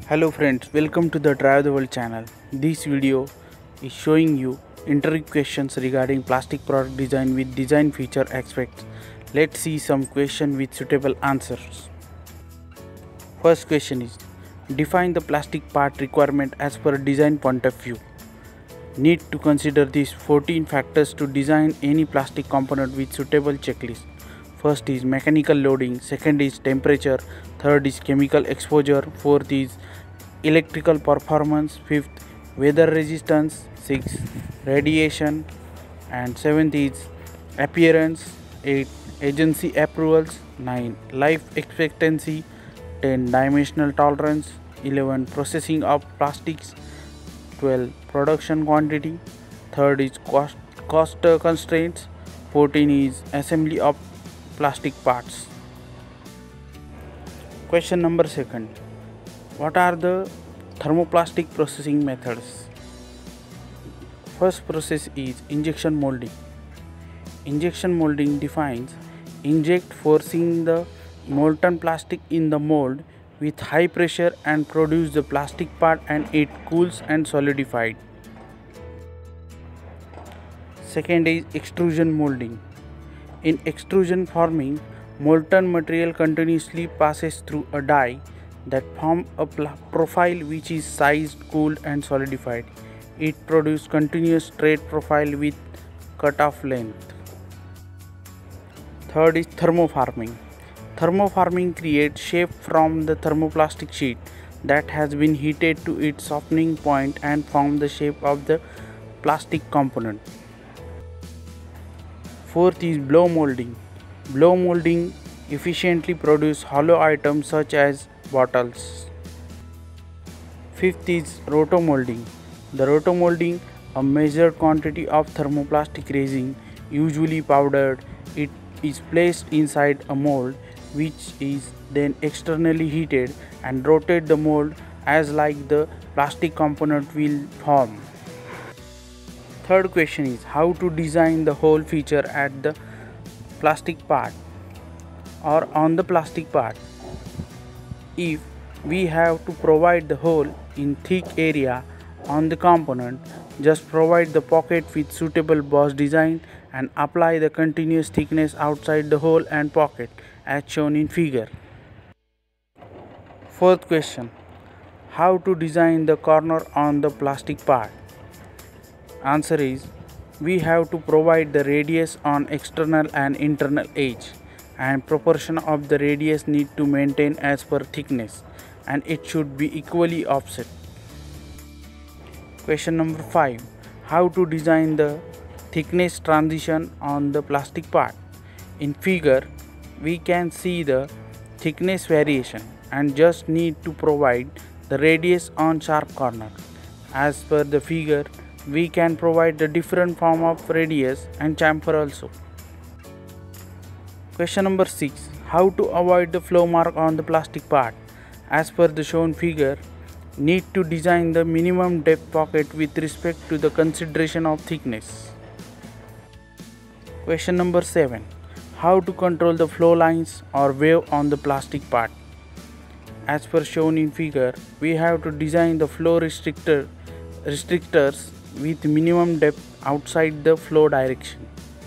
Hello friends, welcome to the Drive the World channel. This video is showing you intriguing questions regarding plastic product design with design feature aspects. Let's see some questions with suitable answers. First question is, define the plastic part requirement as per design point of view. Need to consider these 14 factors to design any plastic component with suitable checklist. First is mechanical loading, second is temperature, third is chemical exposure, fourth is electrical performance, fifth weather resistance, sixth radiation, and seventh is appearance, 8 agency approvals, 9 life expectancy, 10 dimensional tolerance, 11 processing of plastics, 12 production quantity, third is cost constraints, 14 is assembly of plastic parts. Question number second, what are the thermoplastic processing methods? First process is injection molding. Injection molding defines inject forcing the molten plastic in the mold with high pressure and produce the plastic part, and it cools and solidified. Second is extrusion molding. In extrusion forming, molten material continuously passes through a die that forms a profile which is sized, cooled and solidified. It produces continuous straight profile with cut-off length. Third is thermoforming. Thermoforming creates shape from the thermoplastic sheet that has been heated to its softening point and form the shape of the plastic component. Fourth is blow molding. Blow molding efficiently produces hollow items such as bottles. Fifth is rotomolding. The rotomolding, a measured quantity of thermoplastic resin, usually powdered, it is placed inside a mold which is then externally heated and rotate the mold as like the plastic component will form. Third question is how to design the whole feature at the plastic part or on the plastic part. If we have to provide the hole in thick area on the component, just provide the pocket with suitable boss design and apply the continuous thickness outside the hole and pocket as shown in figure. Fourth question, how to design the corner on the plastic part. Answer is, we have to provide the radius on external and internal edge, and proportion of the radius need to maintain as per thickness, and it should be equally offset. Question number 5, how to design the thickness transition on the plastic part. In figure we can see the thickness variation and just need to provide the radius on sharp corner. As per the figure we can provide the different form of radius and chamfer also. Question number 6, how to avoid the flow mark on the plastic part. As per the shown figure, need to design the minimum depth pocket with respect to the consideration of thickness. Question number 7, how to control the flow lines or wave on the plastic part. As per shown in figure, we have to design the flow restrictors with minimum depth outside the flow direction.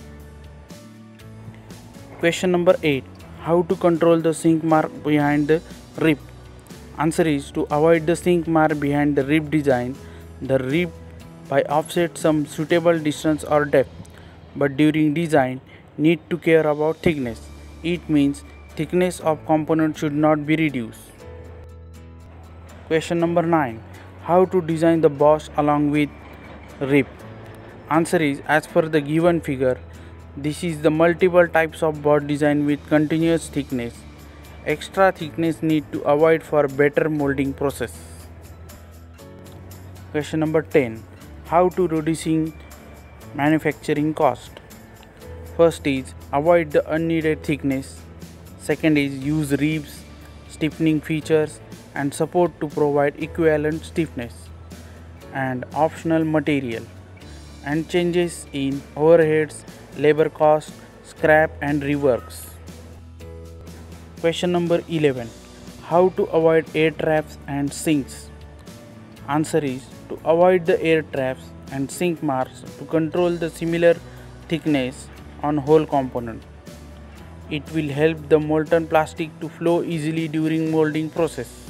Question number 8, how to control the sink mark behind the rib. Answer is, to avoid the sink mark behind the rib, design the rib by offset some suitable distance or depth, but during design need to care about thickness. It means thickness of component should not be reduced. Question number 9, how to design the boss along with rib. Answer is, as per the given figure, this is the multiple types of boss design with continuous thickness. Extra thickness need to avoid for better molding process. Question number 10, how to reducing manufacturing cost. First is avoid the unneeded thickness. Second is use ribs, stiffening features and support to provide equivalent stiffness and optional material, and changes in overheads, labor cost, scrap and reworks. Question number 11, How to avoid air traps and sinks? Answer is to avoid the air traps and sink marks to control the similar thickness on whole component. It will help the molten plastic to flow easily during molding process.